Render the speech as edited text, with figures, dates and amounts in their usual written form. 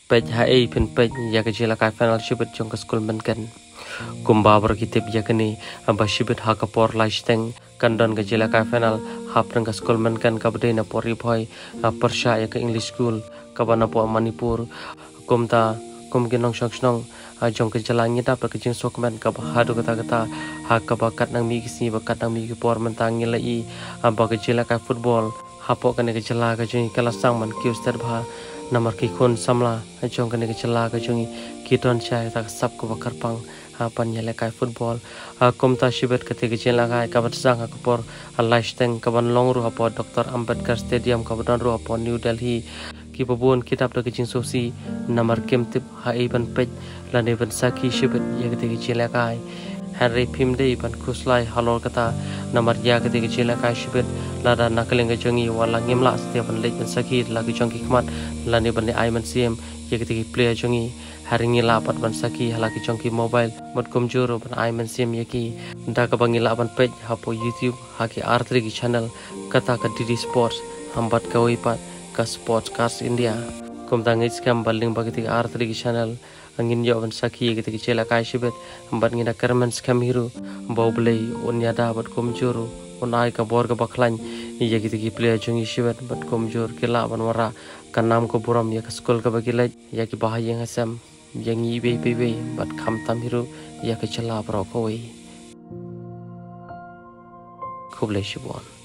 peit hai pen peit ya ke lehkai final shibit jong ke skul Mynken kumba berkitip ya kini aba shibit ha kapor laisteng kandon ke lehkai final hap rang ke skul Mynken ka bedai na pori boy persha ya ke English school ka bana po Manipur kumta ginong shong jong ke jalannya dapat ke jing sokmen ka hadu kata ha ka bakat nang mi kisi bakat nang mi ki por mentang ngilai aba ke lehkai football hapo kene ke jela ke jing kelas sang man kiu star bha namar ki khon samla jong kene ke jela ke jing kiton chai tak sab ko bakar pang pan lehkai football komta shibet ke te ke jela kai ka bat sang ka por laisteng ka ban long ru hapo Dr. Ambedkar Stadium ka ban ru hapo New Delhi ki babun kitab da ke jing sosi namar kem tip ha ban pej la ne ban saki shibet ye ke te ke jela kai Henry Pimde ban kuslai halol kata namar ya ke te ke lehkai shibet lada nakaleng ke jongi wala ngimla setiap ban lek ban sakit lagi jongi khmat la ne ban ne ai man sim ye ke te player jongi haringi la pat ban saki halaki jongi mobile mot komjoro ban ai man sim ye ki da ka bangi la ban pej hapo YouTube haki R3 ki channel kata ka DD Sports hambat ka wipat ka Sports Cars India kom tangis kam baling bagi R3 ki channel angin yo ban saki ke lehkai shibet hambat ngina kerman skam hiru bau blei onya da bat komjoro on ai ka bor ka baklan ye ki player jongi shibet bat komjor ke la ban wara kanam ko buram ya ka skul ka bagilai ya ki bahaya ngasam yang ibe bat kham tam hiru ya ke chala bro ko we khub le shibon